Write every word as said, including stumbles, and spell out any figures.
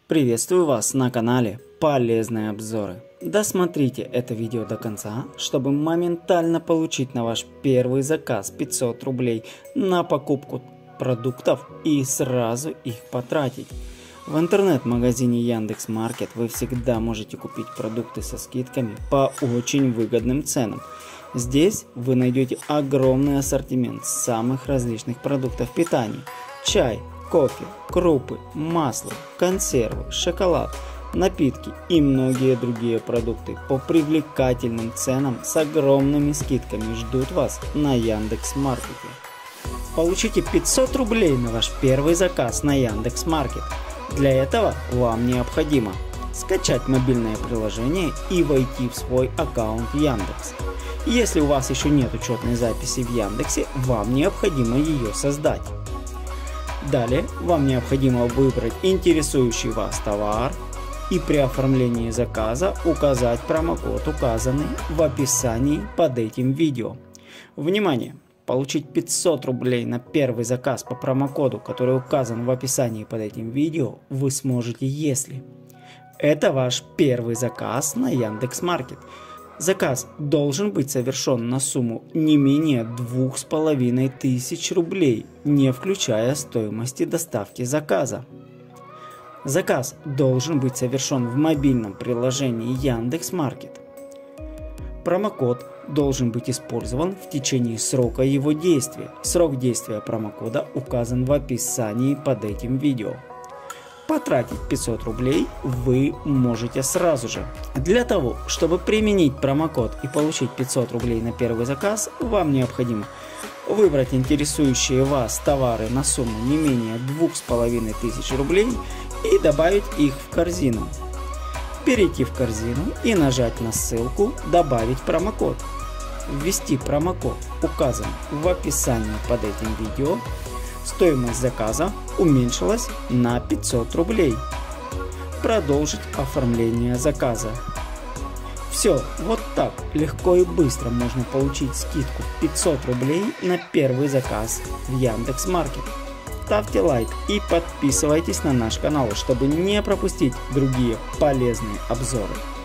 Приветствую вас на канале Полезные обзоры. Досмотрите это видео до конца, чтобы моментально получить на ваш первый заказ пятьсот рублей на покупку продуктов и сразу их потратить. В интернет-магазине Яндекс.Маркет вы всегда можете купить продукты со скидками по очень выгодным ценам. Здесь вы найдете огромный ассортимент самых различных продуктов питания: чай, кофе, крупы, масло, консервы, шоколад, напитки и многие другие продукты по привлекательным ценам с огромными скидками ждут вас на Яндекс.Маркете. Получите пятьсот рублей на ваш первый заказ на Яндекс.Маркет. Для этого вам необходимо скачать мобильное приложение и войти в свой аккаунт Яндекс. Если у вас еще нет учетной записи в Яндексе, вам необходимо ее создать. Далее вам необходимо выбрать интересующий вас товар и при оформлении заказа указать промокод, указанный в описании под этим видео. Внимание! Получить пятьсот рублей на первый заказ по промокоду, который указан в описании под этим видео, вы сможете, если это ваш первый заказ на Яндекс.Маркет. Заказ должен быть совершен на сумму не менее двух с половиной тысяч рублей, не включая стоимости доставки заказа. Заказ должен быть совершен в мобильном приложении Яндекс.Маркет. Промокод должен быть использован в течение срока его действия. Срок действия промокода указан в описании под этим видео. Потратить пятьсот рублей вы можете сразу же. Для того, чтобы применить промокод и получить пятьсот рублей на первый заказ, вам необходимо выбрать интересующие вас товары на сумму не менее двух с половиной тысяч рублей и добавить их в корзину. Перейти в корзину и нажать на ссылку «Добавить промокод». Ввести промокод, указанный в описании под этим видео. Стоимость заказа уменьшилась на пятьсот рублей. Продолжить оформление заказа. Все, вот так легко и быстро можно получить скидку пятьсот рублей на первый заказ в Яндекс.Маркет. Ставьте лайк и подписывайтесь на наш канал, чтобы не пропустить другие полезные обзоры.